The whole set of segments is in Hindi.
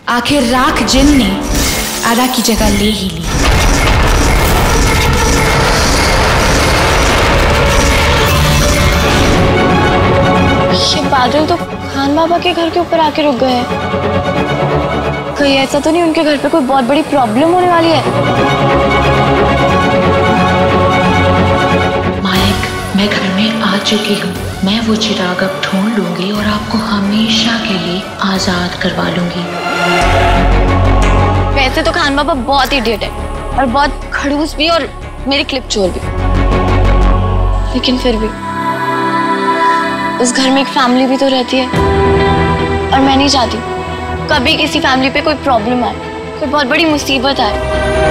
आखिर राख जिन ने आरा की जगह ले ही ली। ये बादल तो खान बाबा के घर के ऊपर आके रुक गए हैं। कहीं ऐसा तो नहीं उनके घर पे कोई बहुत बड़ी प्रॉब्लम होने वाली है? मालिक, मैं घर में आ चुकी हूँ। मैं वो चिराग अब ढूंढ लूंगी और आपको हमेशा के लिए आजाद करवा लूंगी। वैसे तो खान बाबा बहुत इडियट है और बहुत खड़ूस भी और मेरी क्लिप चोर भी, लेकिन फिर भी उस घर में एक फैमिली भी तो रहती है और मैं नहीं चाहती कभी किसी फैमिली पे कोई प्रॉब्लम आए, कोई बहुत बड़ी मुसीबत आए।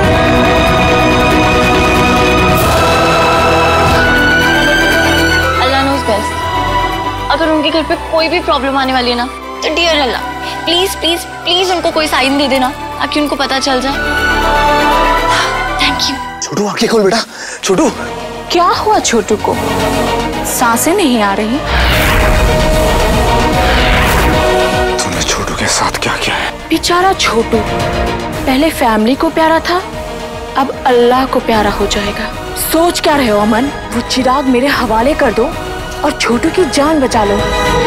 Allah knows best. अगर उनके घर पे कोई भी प्रॉब्लम आने वाली है ना, तो dear Allah please please please उनको कोई साइन दे देना ताकि उनको पता चल जाए। Thank you. छोटू आंखें खोल बेटा। छोटू क्या हुआ छोटू को? सांसें नहीं आ रही? तूने छोटू के साथ क्या किया है? बेचारा छोटू पहले फैमिली को प्यारा था, अब अल्लाह को प्यारा हो जाएगा। सोच क्या रहे हो अमन? वो चिराग मेरे हवाले कर दो और छोटू की जान बचा लो।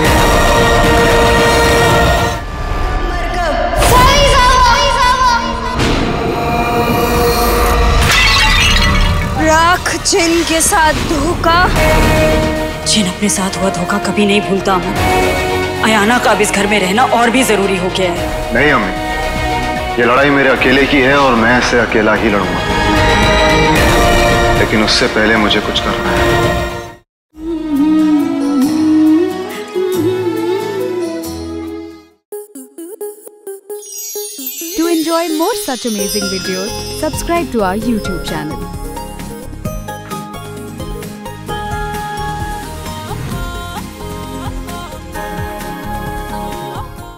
राख जिन के साथ धोखा। जिन अपने साथ हुआ धोखा कभी नहीं भूलता अमन। अयाना का अब इस घर में रहना और भी जरूरी हो गया है। नहीं अम्मी, ये लड़ाई मेरे अकेले की है और मैं इसे अकेला ही लड़ूंगा, लेकिन उससे पहले मुझे कुछ करना है। To enjoy more such amazing videos, subscribe to our YouTube channel.